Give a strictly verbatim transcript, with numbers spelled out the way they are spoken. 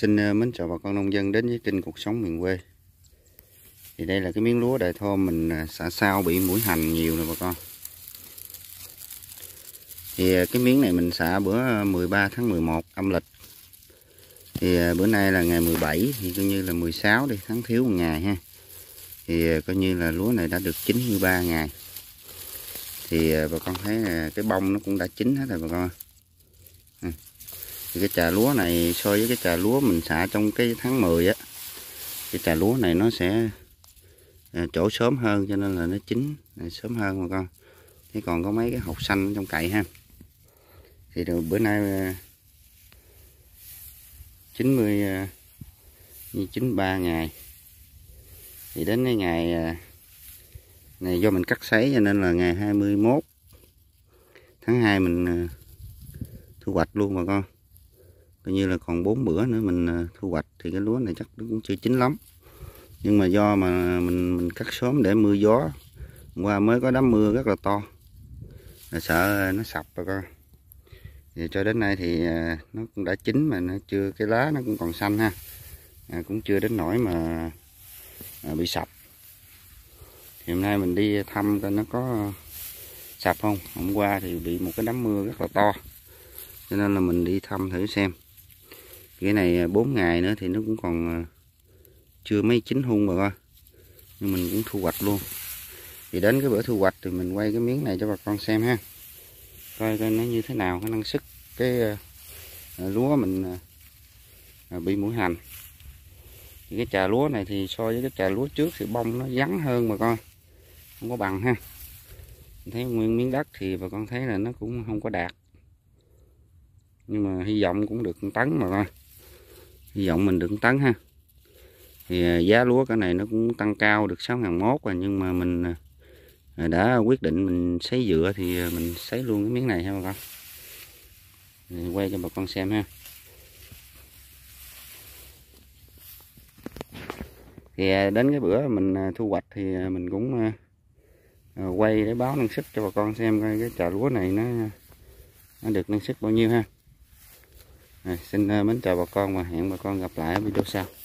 Xin mến chào bà con nông dân đến với kênh Cuộc Sống Miền Quê. Thì đây là cái miếng lúa Đại Thơm mình xả sao bị muỗi hành nhiều nè bà con. Thì cái miếng này mình xả bữa mười ba tháng mười một âm lịch. Thì bữa nay là ngày mười bảy, thì coi như là mười sáu đi, tháng thiếu một ngày ha. Thì coi như là lúa này đã được chín mươi ba ngày. Thì bà con thấy là cái bông nó cũng đã chín hết rồi bà con. Thì cái trà lúa này so với cái trà lúa mình xả trong cái tháng mười á, cái trà lúa này nó sẽ trổ sớm hơn, cho nên là nó chín sớm hơn mà con. Thế còn có mấy cái hột xanh trong cậy ha. Thì được bữa nay chín mươi chín mươi ba ngày. Thì đến cái ngày này do mình cắt sấy cho nên là ngày hai mươi mốt tháng hai mình thu hoạch luôn bà con. Coi như là còn bốn bữa nữa mình thu hoạch. Thì cái lúa này chắc nó cũng chưa chín lắm, nhưng mà do mà mình mình cắt sớm để mưa gió, hôm qua mới có đám mưa rất là to, là sợ nó sập bà con. Thì cho đến nay thì nó cũng đã chín mà nó chưa, cái lá nó cũng còn xanh ha, à, cũng chưa đến nỗi mà à, bị sập. Thì hôm nay mình đi thăm coi nó có sập không. Hôm qua thì bị một cái đám mưa rất là to, cho nên là mình đi thăm thử xem. Cái này bốn ngày nữa thì nó cũng còn chưa mấy chín hun bà con, nhưng mình cũng thu hoạch luôn. Thì đến cái bữa thu hoạch thì mình quay cái miếng này cho bà con xem ha, coi coi nó như thế nào, cái năng suất cái uh, lúa mình uh, bị muỗi hành. Thì cái trà lúa này thì so với cái trà lúa trước thì bông nó vắn hơn bà con, không có bằng ha. Thấy nguyên miếng đất thì bà con thấy là nó cũng không có đạt, nhưng mà hy vọng cũng được một tấn mà coi, hy vọng mình được một tấn ha. Thì giá lúa cái này nó cũng tăng cao được sáu ngàn mốt rồi, nhưng mà mình đã quyết định mình sấy dựa thì mình sấy luôn cái miếng này ha bà con. Thì quay cho bà con xem ha. Thì đến cái bữa mình thu hoạch thì mình cũng quay để báo năng suất cho bà con xem coi cái trà lúa này nó nó được năng suất bao nhiêu ha. À, xin mến chào bà con và hẹn bà con gặp lại ở video sau.